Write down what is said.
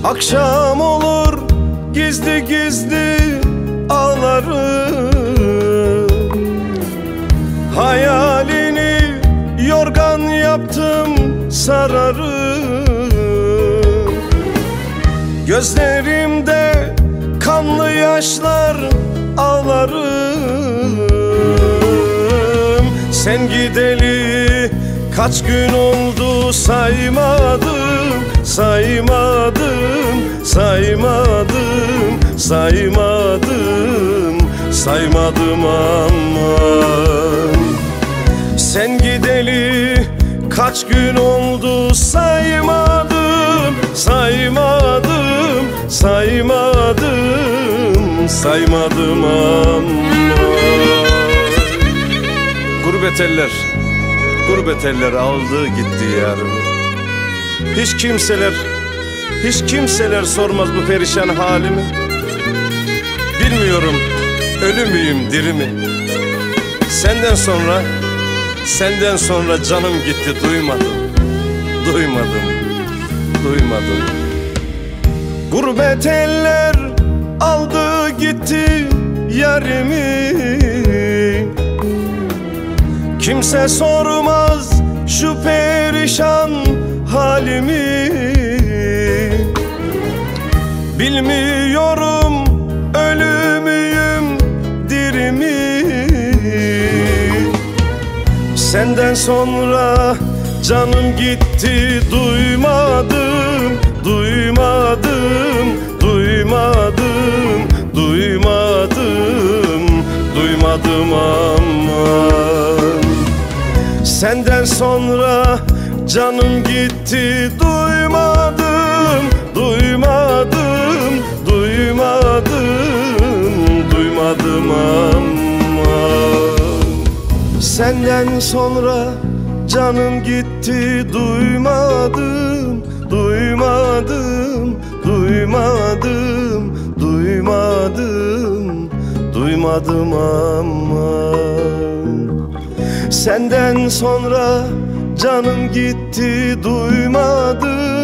Akşam olur gizli gizli ağlarım. Hayalini yorgan yaptım sararım. Gözlerimde kanlı yaşlar ağlarım. Sen gideli kaç gün oldu saymadım, saymadım, saymadım, saymadım, saymadım aman. Sen gideli kaç gün oldu saymadım, saymadım, saymadım, saymadım aman. Gurbet eller, gurbet eller aldı gitti yarımı. Hiç kimseler sormaz bu perişan halimi. Bilmiyorum ölü müyüm diri mi? Senden sonra canım gitti, duymadım, duymadım, duymadım. Gurbet eller aldı gitti yarimi. Kimse sormaz şu perişan halimi. Bilmiyorum ölü müyüm diri mi? Senden sonra canım gitti, duymadım, duymadım, duymadım, duymadım, duymadım aman. Senden sonra canım gitti, duymadım, duymadım, duymadım, duymadım aman. Senden sonra canım gitti, duymadım, duymadım, duymadım, duymadım, duymadım aman. Senden sonra canım gitti, duymadım,